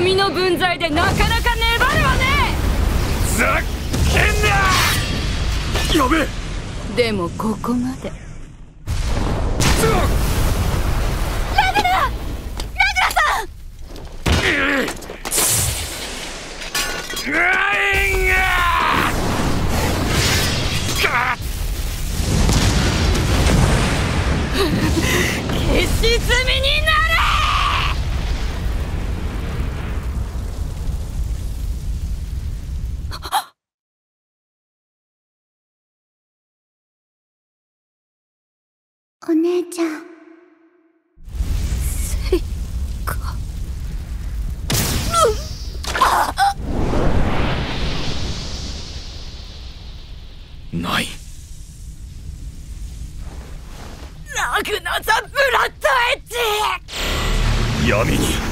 君の分際でなかなか粘るわね。 ざけんな。やべえ。 でもここまで。 ラグナさん。 消し済みになれ。 お姉ちゃん。 セイカ。 ない。 ラグナ・ザ・ブラッドエッジ。 闇に